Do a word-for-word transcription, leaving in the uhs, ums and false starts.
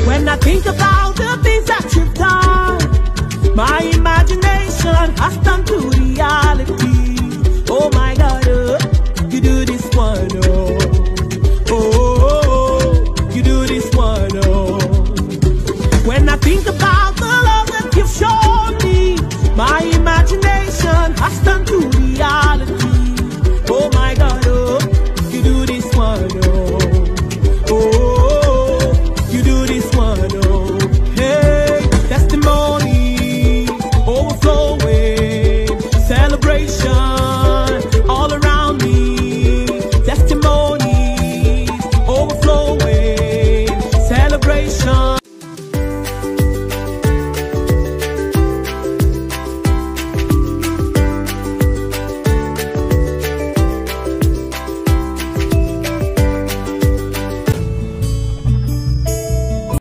When I think about the things that you've done, my imagination has turned to reality. Oh my God, oh, you do this one, oh. Oh, oh, oh, you do this one, oh. When I think about the love that you've shown me, my imagination has turned to reality. Oh my God, oh, you do this one, oh. Oh, oh, oh, you do this one, oh. Hey, testimony overflowing, celebration all around me. Testimony overflowing, celebration.